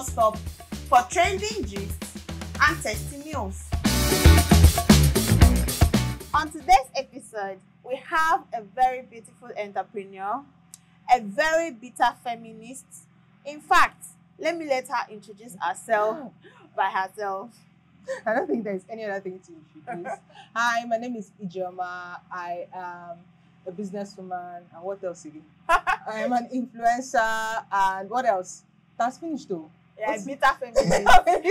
stop for trending gist and testimonials. On today's episode, we have a very beautiful entrepreneur, a very bitter feminist. In fact, let me let her introduce herself by herself. I don't think there's any other thing to introduce. Hi, my name is Ijeoma. I am a businesswoman, and what else again? I am an influencer, and what else? That's finished though. Yeah, bitter feminist.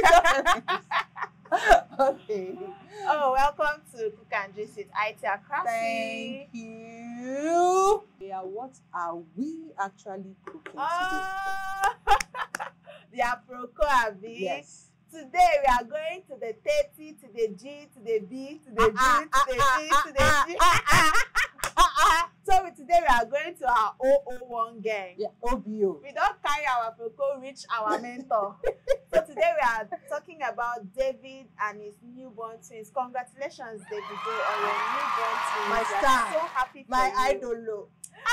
Okay. Oh, welcome to Cook and Gist with Itee Akrasi. Thank you. Yeah, what are we actually cooking today? They are Abi. Yes. Today we are going to the 30, to the G, to the B, to the G, to the E, to the G. So today we are going to our 001 gang. Yeah, OBO. We don't carry our Proco, reach our mentor. So today we are talking about David and his newborn twins. Congratulations, Davido, on your newborn twins. My We are star. so happy for My you. idol.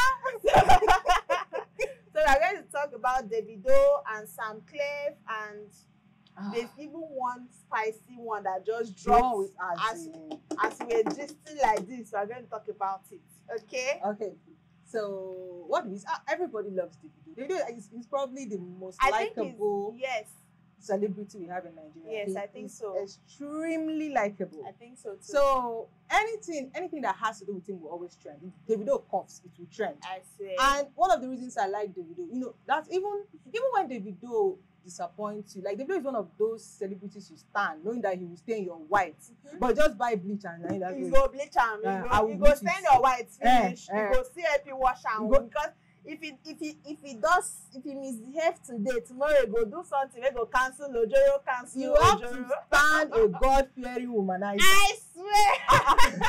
So we are going to talk about Davido and Samklef, and there's even one spicy one that just dropped with as we're gisting like this. We are going to talk about it. Okay? Okay. So what is everybody loves Davido. Davido is probably the most I think likable yes. celebrity we have in Nigeria. Yes, I think so. Extremely likable. I think so too. So anything that has to do with him will always trend. If Davido coughs, it will trend. I swear. And one of the reasons I like Davido, that's even when Davido disappoints you, like Davido is one of those celebrities you stand knowing that he will stay in your white, but just buy bleach and you go bleach am, you go stain your white finish, you go see help you wash am, because if he misbehave today, tomorrow he go do something, he go cancel ojoro, cancel you ojoro. have to stand a God-fearing womanizer. I swear.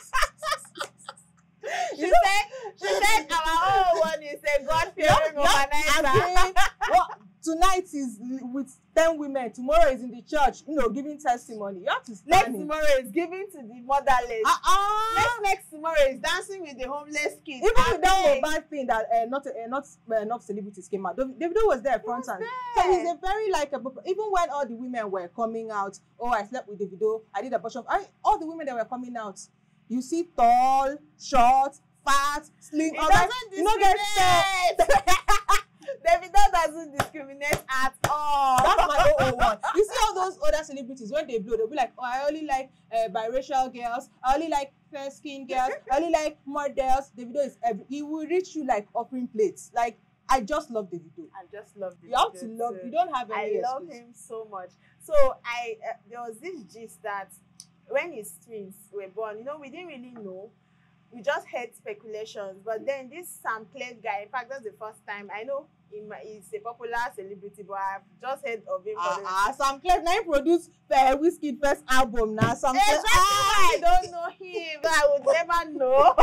She said our 001 is a God-fearing womanizer. Tonight is with 10 women. Tomorrow is in the church, giving testimony. You have to stand. Next tomorrow is giving to the motherless. Next tomorrow is dancing with the homeless kids. Even with that bad thing that not enough celebrities came out. Davido was there front and so he's a very likable. Even when all the women were coming out, I slept with Davido, I did a bunch of all the women that were coming out. You see tall, short, fat, slim. It doesn't discriminate. Davido doesn't discriminate at all. That's my 001. You see all those other celebrities, when they blow, they'll be like, I only like biracial girls, I only like fair-skinned girls, I only like models. Davido is he will reach you like offering plates. Like, I just love Davido. I just love Davido. You have to love. You don't have any excuse. I love him so much. So there was this gist that when his twins were born, we didn't really know. We just heard speculations, but then this Samklef guy, in fact, that's the first time I know he's a popular celebrity, but I've just heard of him. Samklef now produced Whiskey first album now. I don't know him, but I would never know.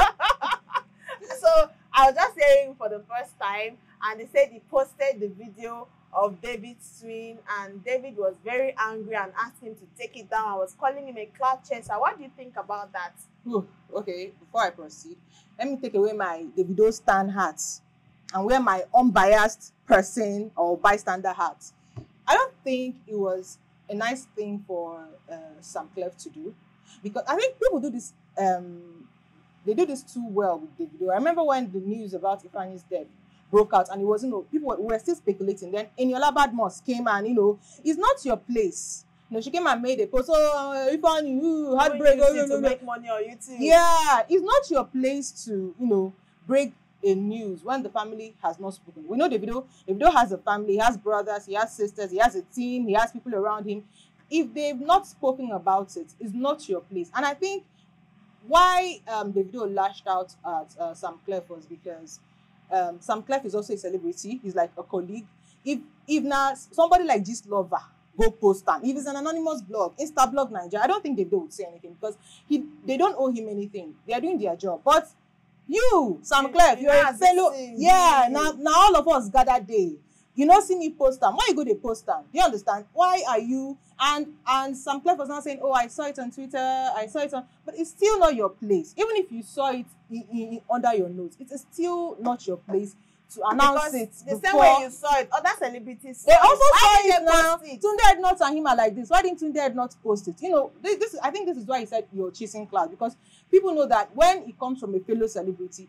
So I was just hearing him for the first time, and they said he posted the video of David's twin, and David was very angry and asked him to take it down. I was calling him a cloud chaser. What do you think about that? Okay, before I proceed, let me take away my Davido stan hat and wear my unbiased person or bystander hat. I don't think it was a nice thing for Samklef to do, because I think people do this. They do this too well with Davido. I remember when the news about Ifeanyi's death broke out, and it was, people were still speculating. Then Eniola Badmus came and, it's not your place. She came and made a post. Ifeanyi, heartbreak. To make money on YouTube. Yeah, it's not your place to, break a news when the family has not spoken. We know Davido has a family, he has brothers, he has sisters, he has a team, he has people around him. If they've not spoken about it, it's not your place. And I think why Davido lashed out at Samklef was because Samklef is also a celebrity. He's like a colleague. If now somebody like Gist Lover go post am, if it's an anonymous blog, Instablog Nigeria, I don't think Davido would say anything, because they don't owe him anything. They are doing their job. But you, Samklef, you're a fellow. Yeah, now all of us gather there. You know, see me post am. Why you go to post am? Do you understand? Why are you? And Samklef was not saying, oh, I saw it on Twitter, I saw it on, but it's still not your place. Even if you saw it under your nose, it is still not your place to announce because it the before. same way you saw it, other celebrities saw They also it. saw Why it didn't they now. post it? Tunde Ednut and him are like this. Why didn't Tunde Ednut post it? You know, I think this is why he said you're chasing clout, because people know that when it comes from a fellow celebrity,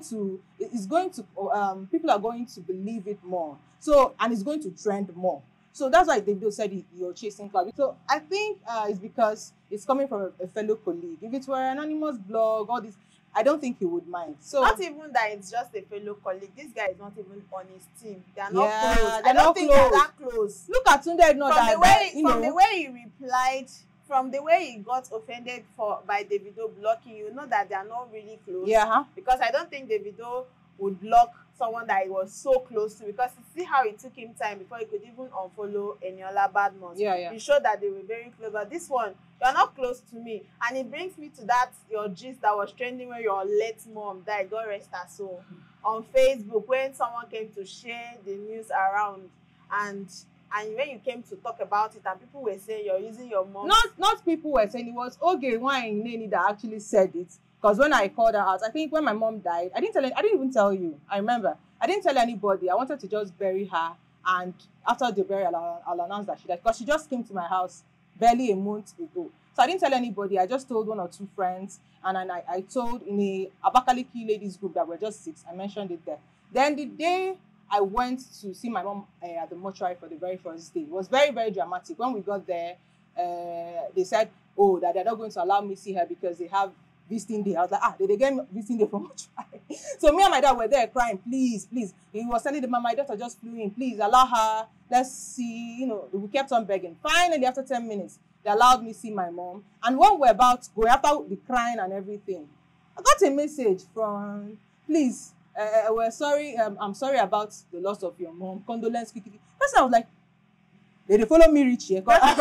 people are going to believe it more. So, and it's going to trend more. So that's why Davido said you're chasing clout. So I think it's because it's coming from a fellow colleague. If it were an anonymous blog, all this, I don't think he would mind. So not even that it's just a fellow colleague. This guy is not even on his team. They are not Yeah, close. they're I don't not think close. they're that close. look at Tunde Ednut. From the way he replied, from the way he got offended by Davido blocking, you know that they are not really close. Yeah. Because I don't think Davido would block someone that he was so close to, because you see how it took him time before he could even unfollow Eniola Badmus. Yeah. It showed that they were very close. But this one, you're not close to me. And it brings me to that your gist that was trending when your late mom died, God rest her soul, on Facebook, when someone came to share the news around, and when you came to talk about it, and people were saying you're using your mom. Not people were saying, it was Ijeoma Chinonyerem that actually said it. Because when I called her out, I think when my mom died, I didn't even tell you. I remember. I didn't tell anybody. I wanted to just bury her. And after the burial, I'll announce that she died. Because she just came to my house barely a month ago. So I didn't tell anybody. I just told one or two friends. And then I told in a Abakaliki ladies group that were just 6. I mentioned it there. Then the day I went to see my mom at the mortuary for the very first day, it was very, very dramatic. When we got there, they said, oh, that they're not going to allow me see her because they have visiting day. I was like, did they get visiting day from mortuary? So me and my dad were there crying, please. He was telling them, my daughter just flew in, please allow her, let's see. You know, we kept on begging. Finally, after 10 minutes, they allowed me see my mom. And when we're about to go, after the crying and everything, I got a message from, please, we're sorry, I'm sorry about the loss of your mom, condolence. First I was like, did they follow me reach here?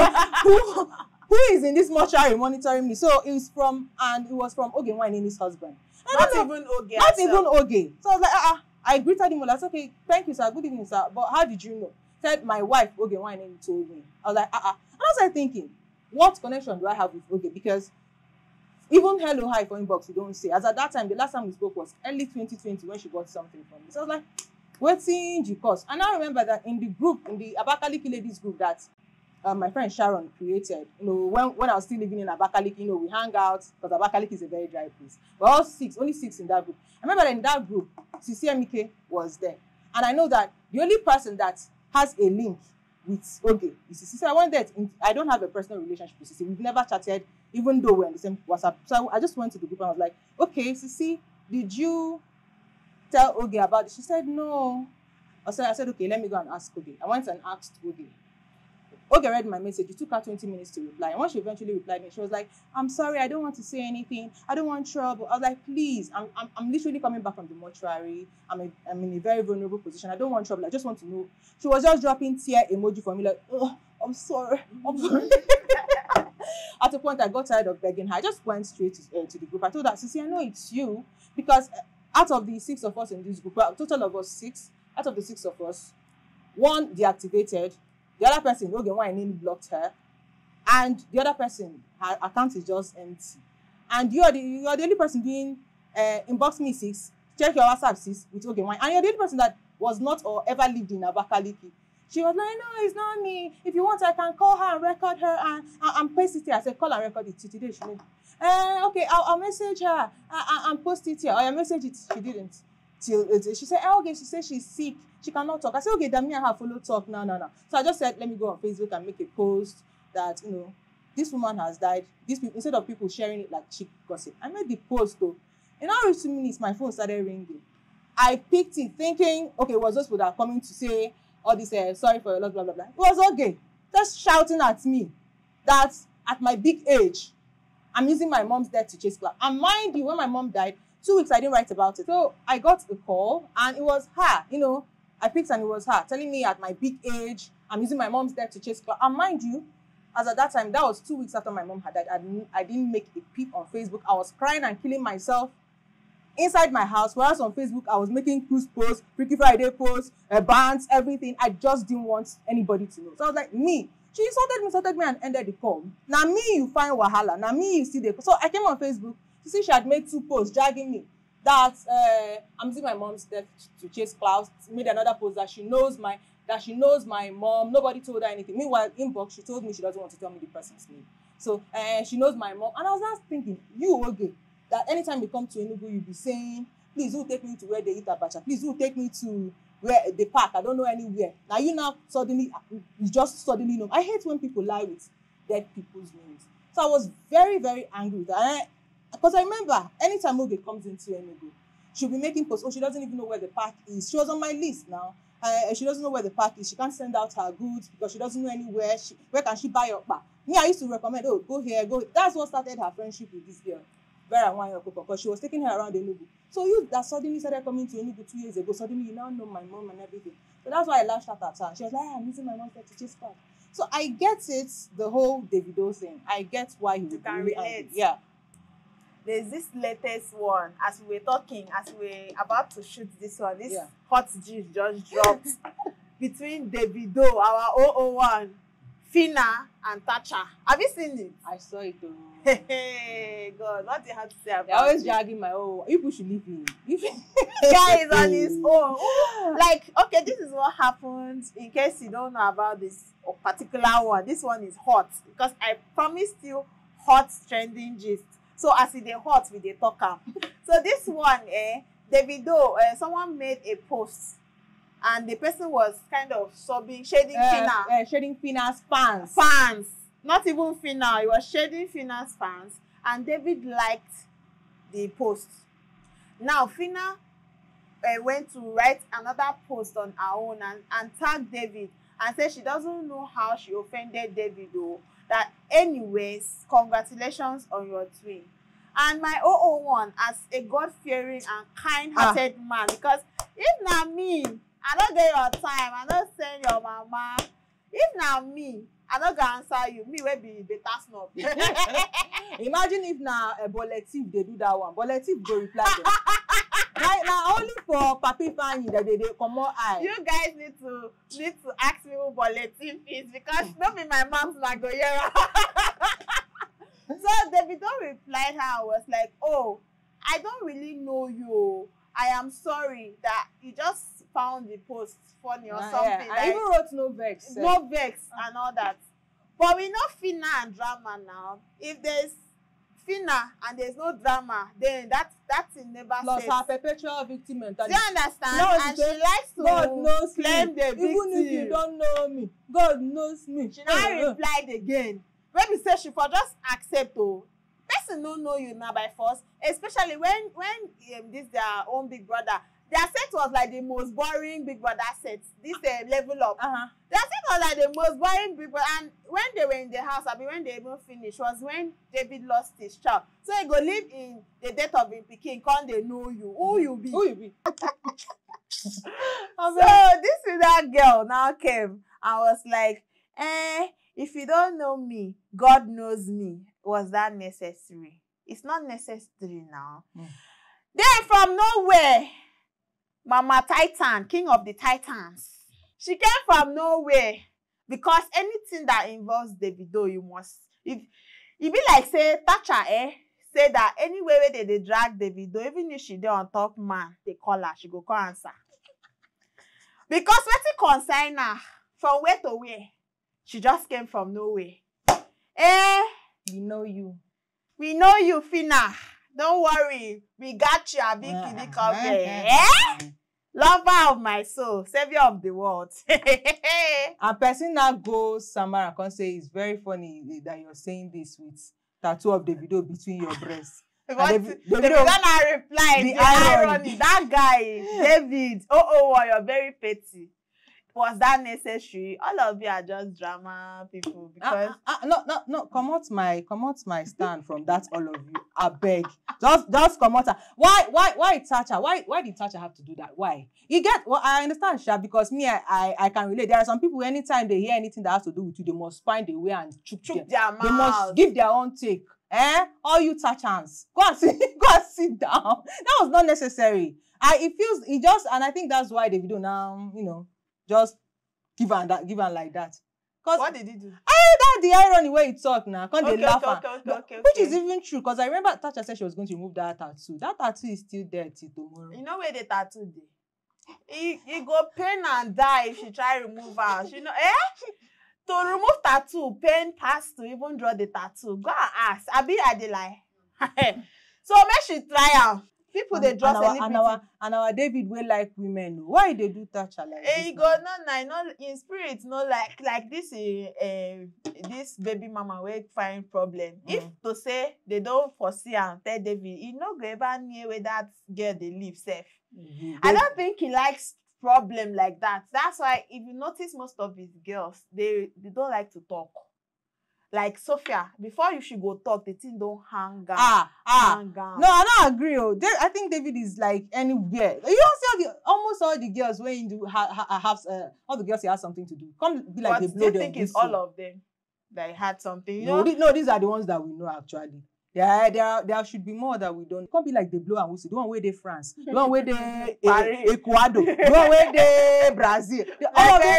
Who is in this mortuary monitoring me? So it was from Ijeoma Chinonyerem's husband. Not even Oge. So I was like, I greeted him. I was like, okay, thank you, sir. Good evening, sir. But how did you know? Said my wife, Ijeoma Chinonyerem, told me. I was like, And I was like thinking, what connection do I have with Oge? Because even hello, hi for inbox, we don't say. As at that time, the last time we spoke was early 2020 when she got something from me. So I was like, waiting, because. And I remember that in the group, in the Abakaliki ladies group that my friend Sharon created, you know, when I was still living in Abakaliki, you know, we hang out, because Abakaliki is a very dry place. We're all only six in that group. I remember that in that group, Emike was there. And I know that the only person that has a link with Oge is Sisi. I don't have a personal relationship with Sisi. We've never chatted, even though we're in the same WhatsApp. So I just went to the group and I was like, okay, Sisi, did you tell Oge about it? She said, no. I said, okay, let me go and ask Oge. I went and asked Oge. Oge read my message. It took her 20 minutes to reply. And when she eventually replied me, she was like, I'm sorry, I don't want to say anything. I don't want trouble. I was like, please, I'm literally coming back from the mortuary. I'm in a very vulnerable position. I don't want trouble. I just want to know. She was just dropping tear emoji for me, like, oh, I'm sorry. At a point, I got tired of begging her. I just went straight to the group. I told her, Sisi, I know it's you. Because out of the 6 of us in this group, well, total of us 6, out of the 6 of us, 1 deactivated. The other person, Ijeoma Chinonyerem, blocked her, and the other person, her account is just empty. And you are the only person doing inbox me 6, check your WhatsApp 6 with Ijeoma, and you're the only person that was not or ever lived in Abakaliki. She was like, no, it's not me. If you want, I can call her and record her and paste it here. I said, call and record it today. She didn't. Okay, I'll message her and post it here. I message it. She didn't. She said, okay, she said she's sick. She cannot talk. I said, okay, then me and her follow talk. No. So I just said, let me go on Facebook and make a post that, you know, this woman has died. These people, instead of people sharing it like cheap gossip, I made the post though. In only 2 minutes, my phone started ringing. I picked it thinking, okay, it was those people that are coming to say all this, sorry for your loss, blah, blah, blah. It was okay. Just shouting at me that at my big age, I'm using my mom's death to chase clout. And mind you, when my mom died, 2 weeks I didn't write about it. So I got a call and it was her, you know, I picked and it was her telling me at my big age, I'm using my mom's death to chase clout. And mind you, as at that time, that was 2 weeks after my mom had died. I didn't make a peep on Facebook. I was crying and killing myself inside my house, whereas on Facebook, I was making cruise posts, Freaky Friday posts, bands, everything. I just didn't want anybody to know. So I was like, me. She insulted me and ended the call. Now me, you find wahala. Now me, you see the. So I came on Facebook to see she had made 2 posts dragging me. that I'm using my mom's death to chase clouds. Made another post that she knows my mom. Nobody told her anything. Meanwhile, inbox, she told me she doesn't want to tell me the person's name. So she knows my mom. And I was just thinking, you okay, that anytime you come to Enugu, you be saying, please, who take me to where they eat abacha? Please, who take me to where the park? I don't know anywhere. Now you just suddenly know. I hate when people lie with dead people's names. So I was very, very angry with that. Because I remember anytime Oge comes into Enugu, she'll be making posts. Oh, she doesn't even know where the park is. She was on my list now. She doesn't know where the park is. She can't send out her goods because she doesn't know anywhere. Where can she buy your back? Me, I used to recommend, oh, go here, go. That's what started her friendship with this girl, Vera Wanyoko, because she was taking her around Enugu. So you that suddenly started coming to Enugu 2 years ago, suddenly you now know my mom and everything. So that's why I lashed out at her. She was like, I'm using my mom to chase back. So I get it, the whole Davido thing. I get why he would really angry. Yeah. There's this latest one, as we were talking, as we were about to shoot this one, this hot gist just dropped between Davido, our 001, Phyna, and Tacha. Have you seen it? I saw it. Hey, God, what do you have to say about it? They're always dragging my own. People should leave him. Guy is on his own. Like, okay, this is what happened. In case you don't know about this particular one, this one is hot because I promised you hot trending gist. So as it dey hot, we dey talk am. So this one, Davido, someone made a post, and the person was kind of shading Phyna. Shading Phyna's fans. Fans, not even Phyna. He was shading Phyna's fans, and David liked the post. Now Phyna went to write another post on her own and tagged David and said she doesn't know how she offended Davido. That anyways, congratulations on your twin. And my 001 as a God-fearing and kind-hearted man, because if not me, I don't get your time, I don't send your mama. If not me, I don't go answer you. Me will be better snob. Imagine if now a Boletif they do that one. Boletif go reply them. Now only for Papi Fanny that they come more eye. You guys need to ask me who Boletif is because not be my mom's Nagoyera. So Davido replied her and was like, oh, I don't really know you. I am sorry that you just found the post funny or something. Yeah. I even wrote no vex. No vex and all that. But we know Phyna and drama now. If there's Phyna and there's no drama, then that's in never plus her perpetual victim mentality. Do you understand? No, and she likes to God knows claim me. the victim. Even if you don't know me, God knows me. She now replied again. When we say she for just accept, oh, person don't know you now by force, especially when this their own big brother. Their set was like the most boring Big Brother set. This level up. Their set was like the most boring Big Brother. And when they were in the house, I mean, when they even finished, was when David lost his child. So he go live in the death of him pikin. Can't they know you? Who you be? Who you be? So this is that girl now came and was like, if you don't know me, God knows me. Was that necessary? It's not necessary now. Then from nowhere, Mama Titan, king of the Titans, she came from nowhere because anything that involves Davido, you must. If it be like say Tacha, say that anyway where they drag Davido, even if she dey on top man, they call her, she go call answer. Because wetin concern her from where to where, she just came from nowhere. We know you. We know you, Phyna. Don't worry, we got you, a big kitty cover. Lover of my soul, savior of the world. A person now goes somewhere and can say it's very funny that you're saying this with tattoo of Davido between your breasts. Davido now replied, the irony. That guy, David, you're very petty. Was that necessary? All of you are just drama people because no. Come out my stand from that. All of you, I beg. Just come out. Why Tacha? Why did Tacha have to do that? Why? You get? Well, I understand, Sha, because me, I can relate. There are some people anytime they hear anything that has to do with you, they must find a way and chook their mouth. They must give their own take. All you Tachans, go and sit down. That was not necessary. And I think that's why Davido now, just give her like that. What did he do? That's the irony where he talk now. Can't they laugh? Okay. Which is even true, because I remember Tacha said she was going to remove that tattoo. That tattoo is still there till tomorrow. You know where the tattoo dey? He go pain and die if she try remove her. You know, to remove tattoo, pain pass to even draw the tattoo. Go and ask. Abi I dey lie. So make she try am. People they draw celebrity. And our David will like women. Why they do Tacha like this? He go no in spirit, no like this this baby mama will find problem. If to say they don't foresee and tell David, he no go ever near where that girl they live safe. I don't think he likes problem like that. That's why if you notice most of his girls, they don't like to talk. Like Sophia, before you should go talk, the thing don't hang out. Hang out. No, I don't agree. I think David is like anywhere. You don't see almost all the girls when you do have all the girls he has something to do. Come be like but they blow them. I think it's all of them that had something. You know? No, these are the ones that we know actually. There should be more that we don't. It can't be like they blow and whistle. The one where they France, the one where they Ecuador, the one where they Brazil. All of them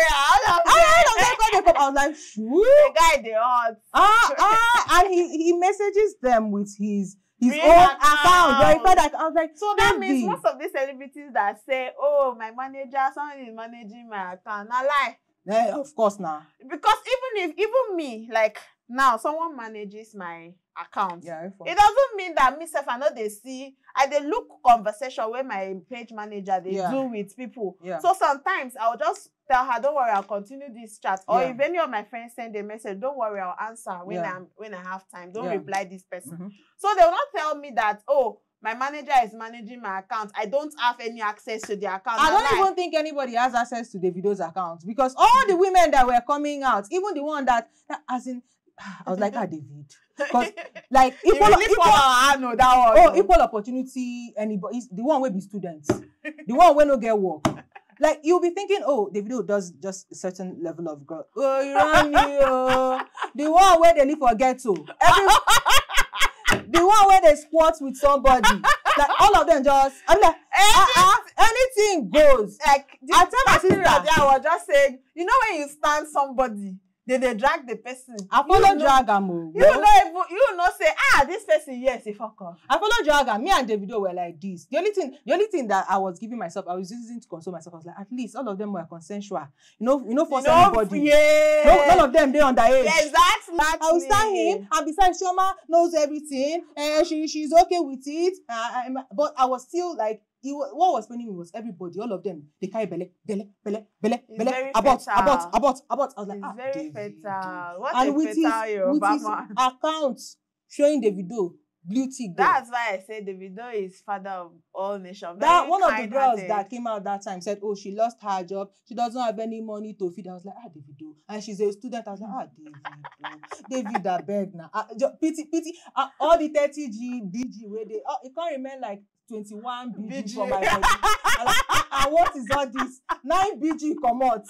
come. I was like, shoot. The guy they hot. And he messages them with his own account. Verified. I was like, so that means most of these celebrities that say, "Oh, my manager, someone is managing my account," na lie. Yeah, of course now. Because even me, like now, someone manages my account. Yeah, it doesn't mean that myself I know they see. I they look conversation where my page manager they do with people. Yeah. So sometimes I'll just tell her, "Don't worry, I'll continue this chat." Or if any of my friends send a message, "Don't worry, I'll answer when I have time. Don't reply this person." So they will not tell me that, "Oh, my manager is managing my account. I don't have any access to the account." I don't even think anybody has access to Davido's account, because all the women that were coming out, even the one that as in, I was like, David. Because like equal opportunity, anybody is the one will be students, the one will not get work. Like you'll be thinking, oh, Davido does just a certain level of girl. Oh, you know, the one where they live for ghetto. The one where they squat with somebody. Like all of them just, I'm like, anything goes. Like I tell my sister, I was just saying, you know when you stand somebody, they drag the person. I follow drag am. You know say, this person, yes, he fuck off. I follow drag am. Me and Davido were like this. The only thing that I was giving myself, I was using to console myself. I was like, at least all of them were consensual. Force anybody. Yeah. None of them they underage. Exactly. I will stand him, and besides, Chioma knows everything, and she's okay with it. But I was still like, what was funny was everybody, all of them, they carry belle, abort. I was like, it's very fatal. What and a with fatal with his account showing Davido beauty girl. That's why I said Davido is father of all nations. That one of the girls that came out that time said, oh, she lost her job, she doesn't have any money to feed. I was like, Davido, and she's a student. I was like, David, I beg now. Pity, all the 30G BG where they, it can't remain like 21 BG for my body. And what is all this? 9 BG come out.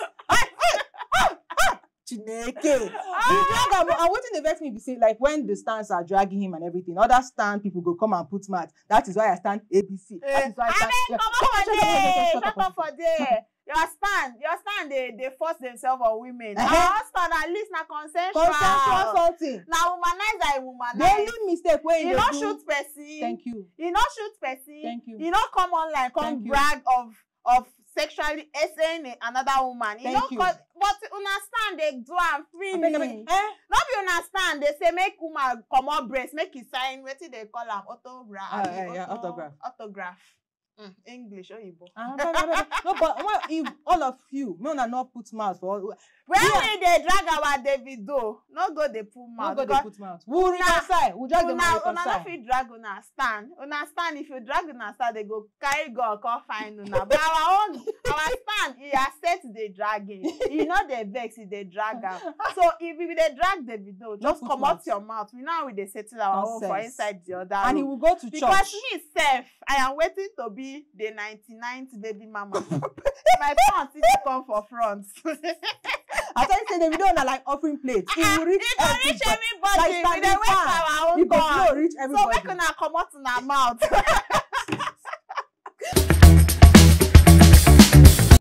Chineke. And what they vex me be say, like when the stands are dragging him and everything, other stand people go come and put mat. That is why I stand ABC. That is why I stand. Shut up for there. Your stand, they force themselves on women. Our stand at least na consensual. Consensual something. Now womanize, I womanize. The only mistake when you don't shoot person. Thank you. You don't shoot person. Thank you. You don't come online, come brag of sexually essaying another woman. You know, but understand they do am freely. Not be understand they say make woman come up breast, make it sign. What do they call them? Autograph. English or Igbo. No, but if all of you, may not put mouth for all. When we they drag our Davido, no go they put mouth. No go they put mouth. We'll reconcile. We'll drag them reconcile. Una fit drag una stand. Una stand, if you drag una stand, they go carry God, come find una. But our stand, he accept the dragging. You know they vex if they drag am. So if we they drag Davido, just come out your mouth. We know we they settle our own for inside the other. And he will go to church. Because me self, I am waiting to be the 99th baby mama. My son still come for front. I tell you, say Davido na like offering plates. It will reach everybody. Like we dey wait for our own God. Reach everybody. So make una comot una mouth.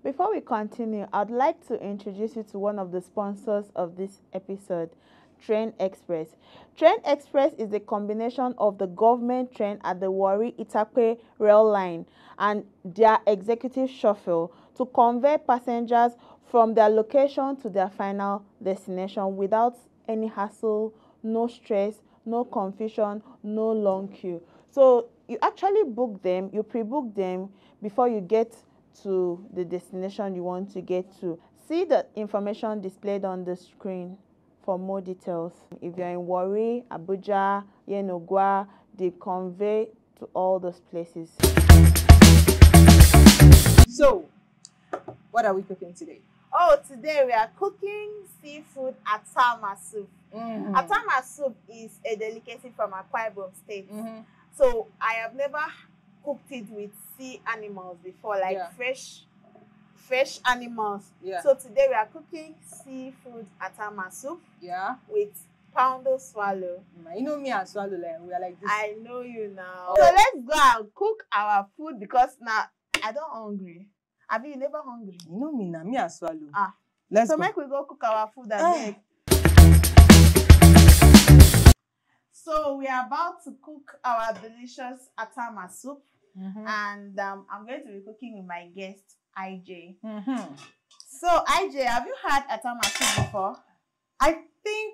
Before we continue, I'd like to introduce you to one of the sponsors of this episode, Train Express. Train Express is a combination of the government train at the Warri Itakpe rail line and their executive shuttle to convey passengers from their location to their final destination without any hassle, no stress, no confusion, no long queue. So you actually book them, you pre-book them before you get to the destination you want to get to. See the information displayed on the screen for more details. If you're in Warri, Abuja, Yenogwa, they convey to all those places. So, what are we cooking today? Oh, today we are cooking seafood atama soup. Atama soup is a delicacy from Akwa Ibom State. So I have never cooked it with sea animals before, like fresh animals. So today we are cooking seafood atama soup with poundo swallow. You know me and swallow, like, we are like this. I know you now. So let's go and cook our food because now I don't hungry. Abi, you never hungry? You know me now, me and swallow. Let's go. Make we go cook our food and So we are about to cook our delicious atama soup, and I'm going to be cooking with my guest IJ. So IJ, have you had atama soup before? I think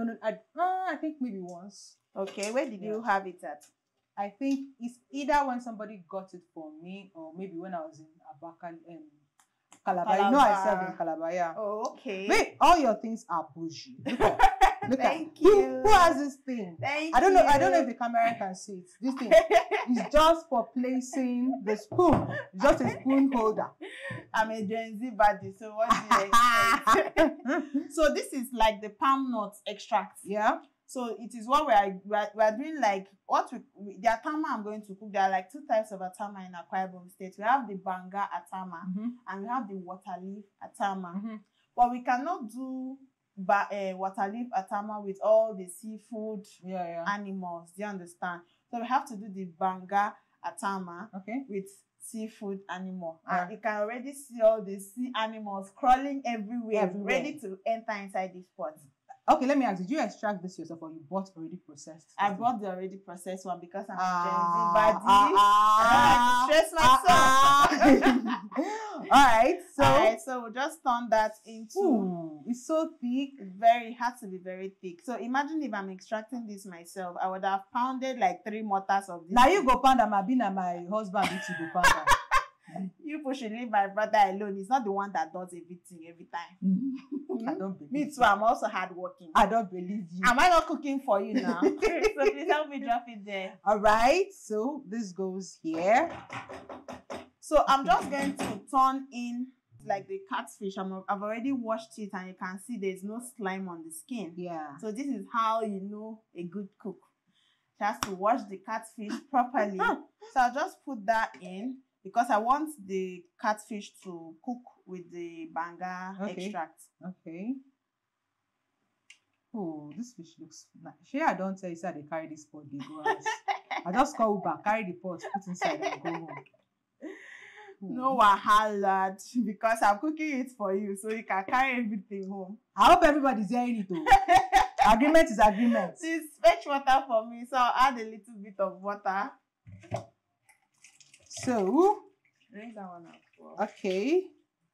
I think maybe once. Okay, where did you have it at? I think it's either when somebody got it for me or maybe when I was in Abak, Calabar. You know I serve in Calabar. Oh, okay. Wait, all your things are bougie. Look Thank you. Who has this thing? Thank I don't you. know. I don't know if the camera can see it. This thing is just for placing the spoon. It's just a spoon holder. I'm a Gen Z body, so what do you expect? So this is like the palm nut extract. Yeah. So it is what we are doing, like the atama I'm going to cook. There are like two types of atama in Akwa Ibom State. We have the banga atama and we have the water leaf atama. But we cannot do water leaf atama with all the seafood animals. Do you understand? So we have to do the banga atama with seafood animal. And you can already see all the sea animals crawling everywhere, ready to enter inside this pot. Okay, let me ask, did you extract this yourself or you bought already processed? I bought the already processed one because I'm a Gen Z body. I don't like to stress myself. Alright, so we'll just turn that into... it's so thick. It has to be very thick. So imagine if I'm extracting this myself, I would have pounded like 3 mortars of this. Now you go pound and my husband you go pound. You should leave my brother alone. He's not the one that does everything every time. I don't believe Me too. I'm also hardworking. I don't believe you. Am I not cooking for you now? So please help me drop it there. All right. So this goes here. So I'm just going to turn in like the catfish. I've already washed it and you can see there's no slime on the skin. Yeah. So this is how you know a good cook. She has to wash the catfish properly. So I'll just put that in, because I want the catfish to cook with the banga extract. Okay. Oh, this fish looks nice. Sure, I don't tell you, so they carry this pot, they go out. I just call Uber, carry the pot, put inside and go home. No wahala, because I'm cooking it for you, so you can carry everything home. I hope everybody's hearing it though. Agreement is agreement. Please fetch water for me, so I'll add a little bit of water. So, bring that one up. Okay.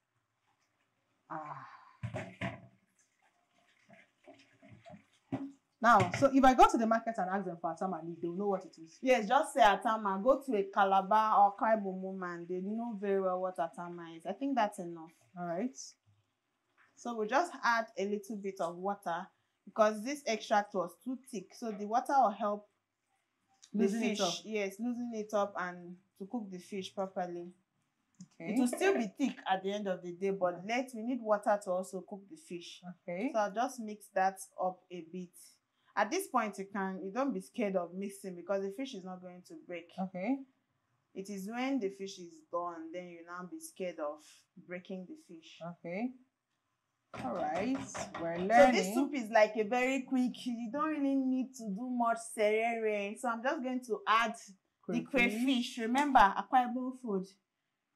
Now, so if I go to the market and ask them for atama leaf, they'll know what it is. Yes, just say atama. Go to a Calabar or Akwa Ibom woman. They know very well what atama is. I think that's enough. All right. So we'll just add a little bit of water because this extract was too thick. So the water will help the fish. Yes, loosen it up and to cook the fish properly. Okay. It will still be thick at the end of the day, but we need water to also cook the fish. Okay. So I'll just mix that up a bit. At this point, you don't be scared of mixing because the fish is not going to break. Okay. It is when the fish is done, then you now be scared of breaking the fish. Okay. All right. We're learning. So this soup is like a very quick. You don't really need to do much serere. So I'm just going to add the crayfish. Remember, Akwa Ibom food.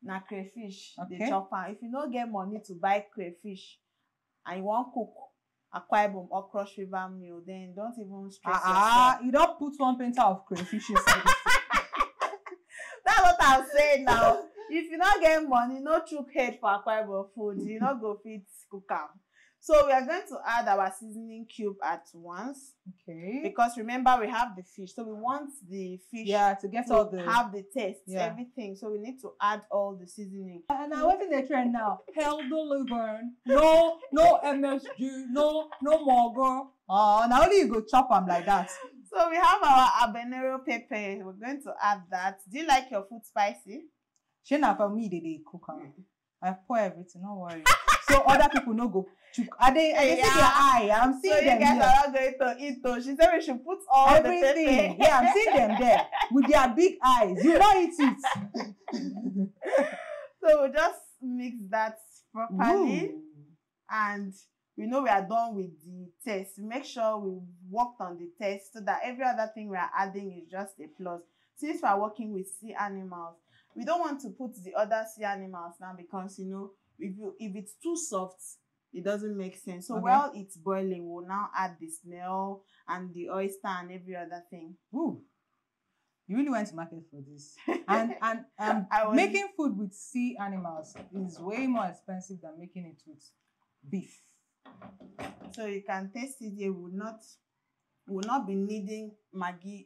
na crayfish. Okay. They chop am. If you no get money to buy crayfish and you wan cook Akwa Ibom or Cross River meal, then don't even stress yourself. You don't put one painter of crayfish inside it. That's what I'm saying now. If you not get money, no chook head for Akwa Ibom food. You not go fit cook am. So we are going to add our seasoning cube at once. Okay. Because remember, we have the fish. So we want the fish to get all the have the taste, everything. So we need to add all the seasoning. And now what is the trend now? Healthy liver, no MSG, no mogger. Oh, now only you go chop them like that. So we have our habanero pepper. We're going to add that. Do you like your food spicy? Shana, for me, they cook them. I pour everything, don't worry. So other people no go chook. Are they see their eye? I'm seeing them. So you guys are not going to eat though. She said we should put all everything. The pepper. Yeah, I'm seeing them there with their big eyes. You don't eat it. So we'll just mix that properly. Ooh. And we know we are done with the taste. Make sure we worked on the taste so that every other thing we are adding is just a plus. Since we are working with sea animals, we don't want to put the other sea animals now because, you know, if it's too soft, it doesn't make sense. So while it's boiling, we'll now add the snail and the oyster and every other thing. Ooh, you really went to market for this. And making food with sea animals is way more expensive than making it with beef. So you can taste it. You will not be needing Maggi.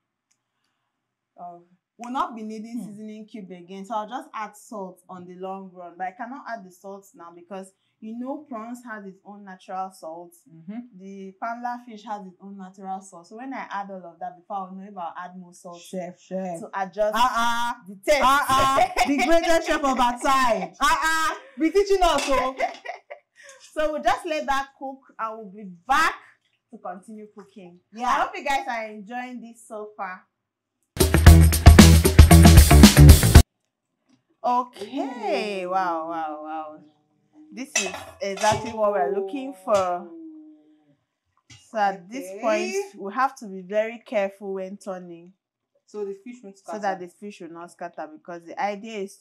Will not be needing seasoning cube again. So I'll just add salt on the long run. But I cannot add the salt now because you know prawns has its own natural salt. The pamla fish has its own natural salt. So when I add all of that, before I'll know if I'll add more salt. Chef. To adjust the taste. The greatest chef of our time. Be teaching us. So we'll just let that cook and we'll be back to continue cooking. Yeah. I hope you guys are enjoying this so far. Okay. Ooh. Wow. This is exactly what we're looking for. So at this point, we have to be very careful when turning. So the fish won't scatter. So that the fish will not scatter, because the idea is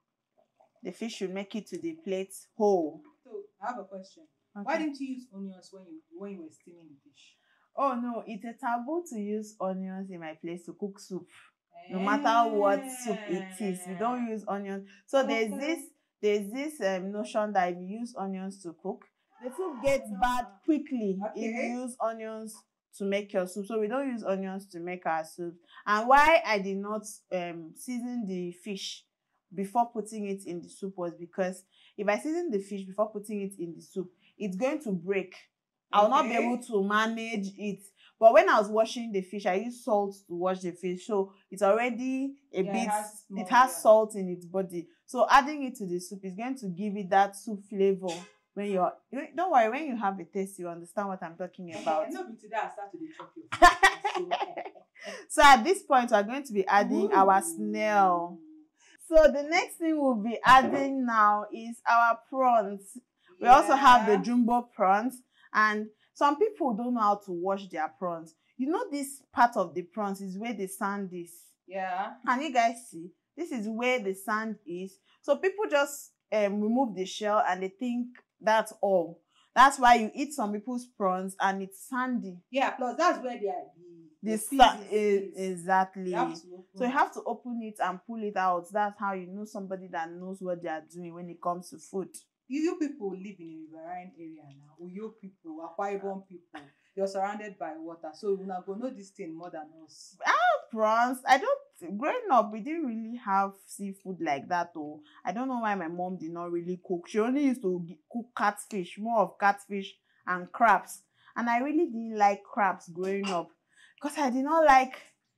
the fish should make it to the plate whole. So I have a question. Okay. Why didn't you use onions when you were steaming the fish? Oh no, it's a taboo to use onions in my place to cook soup. No matter what soup it is, we don't use onions. So there's this notion that if you use onions to cook, the soup gets bad quickly if you use onions to make your soup. So we don't use onions to make our soup. And why I did not season the fish before putting it in the soup was because if I season the fish before putting it in the soup, it's going to break. I'll not be able to manage it. But when I was washing the fish, I used salt to wash the fish. So it's already it has salt in its body. So adding it to the soup is going to give it that soup flavor. Don't worry, when you have a taste, you understand what I'm talking about. No, but today I start to chop your So at this point, we're going to be adding our snail. So the next thing we'll be adding now is our prawns. We also have the jumbo prawns, and some people don't know how to wash their prawns. You know, this part of the prawns is where the sand is. Yeah. Can you guys see? This is where the sand is. So people just remove the shell and they think that's all. That's why you eat some people's prawns and it's sandy. Yeah, plus that's where the sand is. Exactly. So you have to open it and pull it out. That's how you know somebody that knows what they are doing when it comes to food. You people live in a riverine area now. Uyo people, Akwa Ibom people, you're surrounded by water. So you're not going to know this thing more than us. Prawns. Growing up, we didn't really have seafood like that though. I don't know why my mom did not really cook. She only used to cook catfish, more of catfish and crabs. And I really didn't like crabs growing up because I did not like...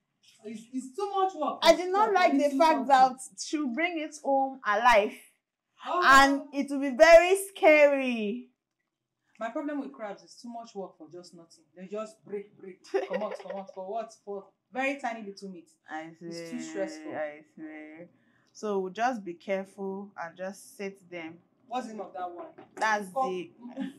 It's too much work. I did not like the fact that she would bring it home alive. And it will be very scary. My problem with crabs is too much work for just nothing. They just break. Come out for what? For very tiny little meat. I see. It's too stressful. I see. So we'll just be careful and just set them. What's the name of that one? That's the...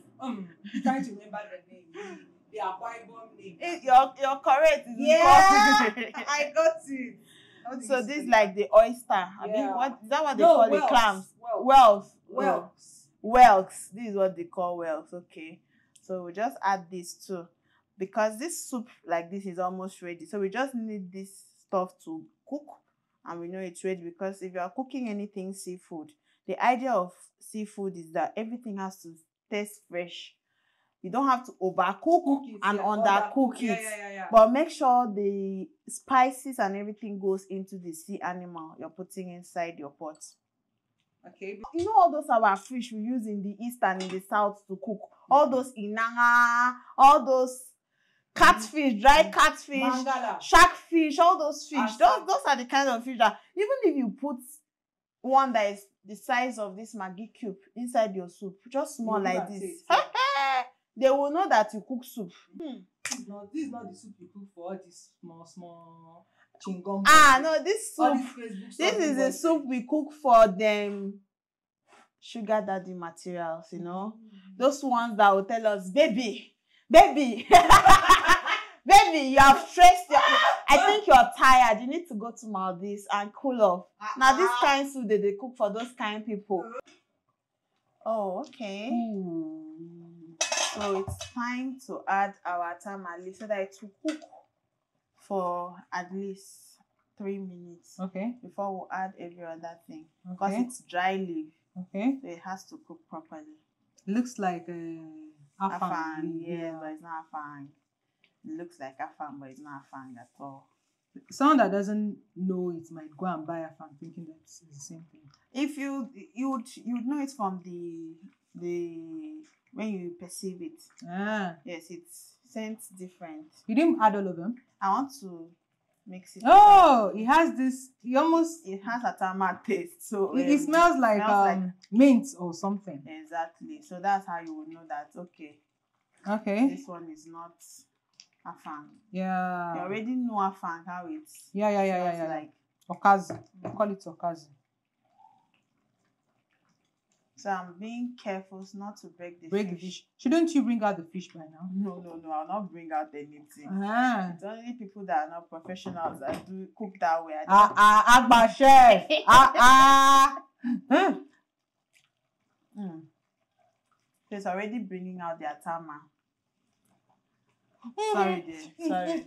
trying to remember the name. The Akwa Ibom name. You're correct. Yeah, I got it. So this is like the oyster. I mean, Yeah. what is that? What they call the clams? Whelks. Whelks. This is what they call whelks. Okay. So we just add this too, because this soup like this is almost ready. So we just need this stuff to cook, and we know it's ready because if you are cooking anything seafood, the idea of seafood is that everything has to taste fresh. You don't have to overcook and undercook it. Yeah. But make sure the spices and everything goes into the sea animal you're putting inside your pot. Okay. You know all those our fish we use in the east and in the south to cook? All those inanga, all those catfish, dry catfish, Mangala. shark fish, all those fish. Asa. Those are the kind of fish that even if you put one that is the size of this Maggi cube inside your soup, just small like this, they will know that you cook soup. This is not the soup you cook for all these small chingom. No, this soup. This is the soup we cook for them sugar daddy materials, you know. Those ones that will tell us, baby, baby, you have stressed your. I think you're tired. You need to go to Maldives and cool off. Now this kind soup they cook for those kind people. Oh, okay. So it's time to add our atama leaf so that it will cook for at least 3 minutes. Okay. Before we add every other thing. Okay. Because it's dry leaf. Okay. So it has to cook properly. It looks like afang. Yeah, but it's not afang. It looks like afang, but it's not afang at all. Someone that doesn't know it might go and buy afang thinking that it's the same thing. If you would know it from the when you perceive it. Yes, it's scent different. You didn't add all of them? I want to mix it. Oh, it has this. It has atama taste. So it smells like mint or something. Exactly. So that's how you would know that. Okay. This one is not afang. Yeah. You already know afang how it's. Yeah. Like okazi. We call it okazi. So I'm being careful not to break the fish. Shouldn't you bring out the fish by now? No. I'll not bring out anything. It's only people that are not professionals that do cook that way. Agba chef. So it's already bringing out the atama. Sorry, dear. Sorry.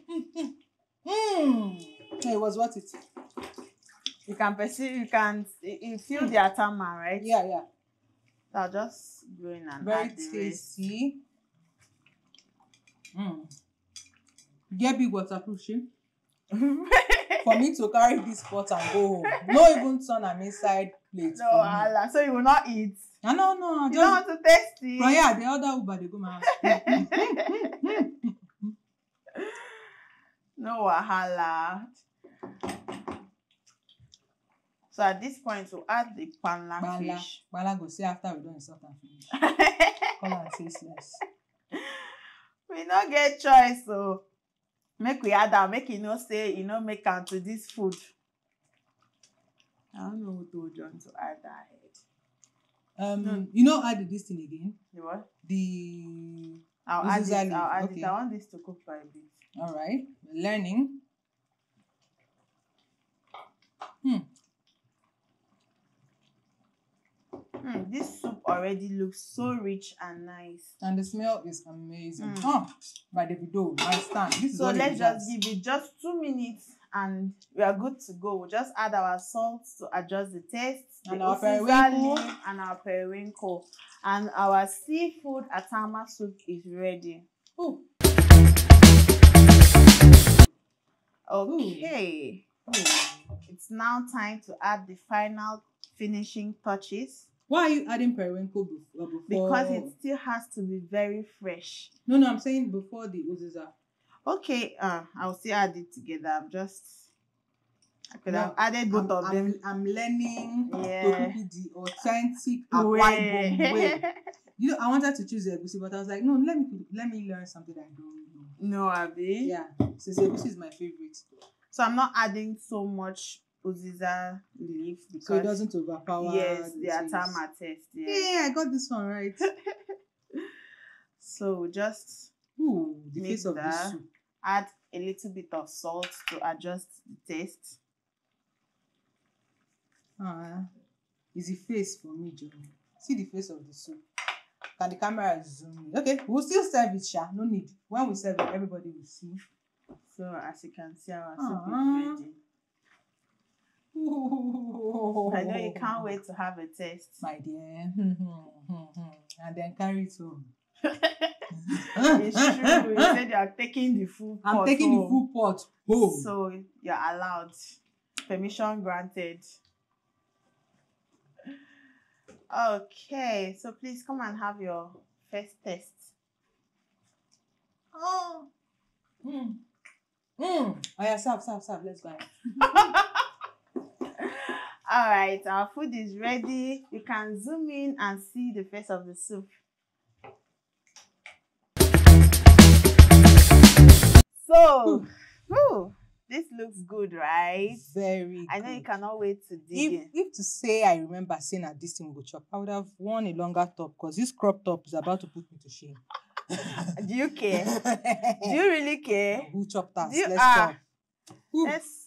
It was worth it. You can perceive. You feel the atama, right? Yeah. So I'll just go in and very add the tasty. Get big waterproof shit. For me to carry this pot and go home. No even turn am inside plate. No, Allah. So you will not eat. No. You don't want to taste it. But yeah, the other Uber they go my house. No wahala. So at this point, we'll add the panla fish. Panla go see after we don't insult and finish. Come and taste less. We don't get choice, so make we add that. Make say make am to this food. I don't know who told John to add that head. Add this thing again. The what? I'll add it. I want this to cook for a bit. All right, we're learning. This soup already looks so rich and nice. And the smell is amazing. By Davido, my stand. So let's just give it just 2 minutes and we are good to go. We'll just add our salt to adjust the taste. And our periwinkle. And our periwinkle. And our seafood atama soup is ready. Ooh. Okay. Ooh. It's now time to add the final finishing touches. Why are you adding periwinkle before? Because it still has to be very fresh. No, I'm saying before the uziza. Okay, I'll still add it together. I could have added both of them. I'm learning to cook it the authentic Akwa Ibom way. I wanted to choose the egusi, but I was like, no, let me learn something I don't know. No, Abi. Yeah, since egusi is my favorite. So I'm not adding so much uziza leaf because so it doesn't overpower. Yes, the atama taste. Yeah, I got this one right. So just the face of this soup. Add a little bit of salt to adjust the taste. Is the face for me, Joe. See the face of the soup. Can the camera zoom in? Okay, we'll still serve it, Sha. No need. When we serve it, everybody will see. So as you can see, our soup is ready. I know you can't wait to have a taste. My dear. And then carry it home. It's true. You said you are taking the full pot. I'm taking the full pot home. So you're allowed. Permission granted. Okay, so please come and have your first test. Oh yeah, serve. Let's go. All right, our food is ready. You can zoom in and see the face of the soup. So, this looks good, right? Very good. I know you cannot wait to dig in. If to say I remember saying that this thing will chop, I would have worn a longer top because this crop top is about to put me to shame. Do you care? Do you really care? Who chopped us? Let's chop. Let's.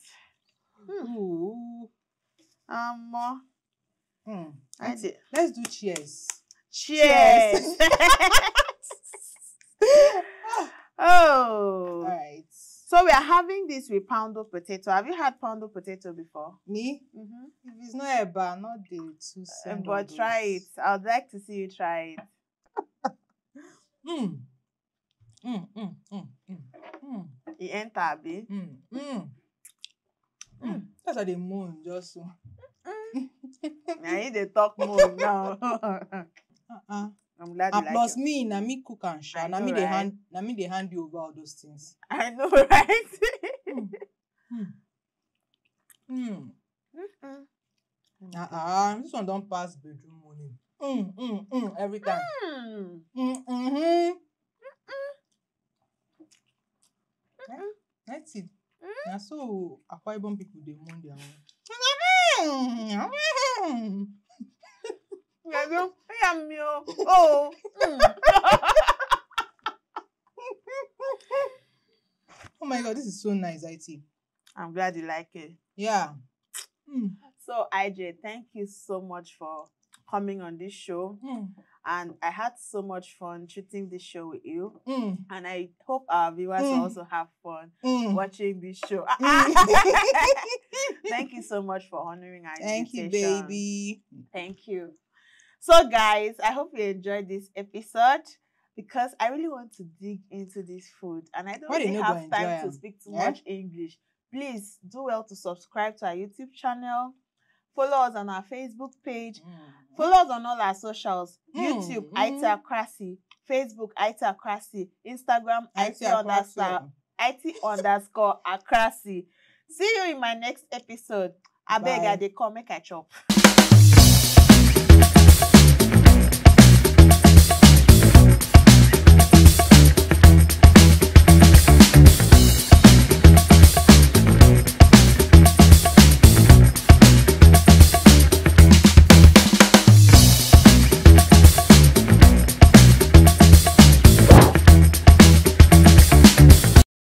Let's do cheers. Cheers. Oh. All right. So we are having this with poundo potato. Have you had poundo potato before? Me? If it's not eba, not the 2 cents. But try it. I'd like to see you try it. It enter, Abi. That's how they moan, just so. I need to talk more now. I'm glad you and plus like me, na me cook and share. Na me they hand you over all those things. I know, right? This one don't pass bedroom money. Every time. That's it. Now so Akwa Ibom people they moan their own. Oh my God, this is so nice, Itee. I'm glad you like it. Yeah. So, IJ, thank you so much for coming on this show. And I had so much fun shooting this show with you. And I hope our viewers will also have fun watching this show. Thank you so much for honoring our invitation. Thank you, baby. Thank you. So, guys, I hope you enjoyed this episode because I really want to dig into this food. And I don't really have time to speak too much English. Please do well to subscribe to our YouTube channel. Follow us on our Facebook page. Follow us on all our socials. YouTube, Itee Akrasi. Facebook, Itee Akrasi. Instagram, Itee_Akrasi. See you in my next episode. I beg I dey come make I chop.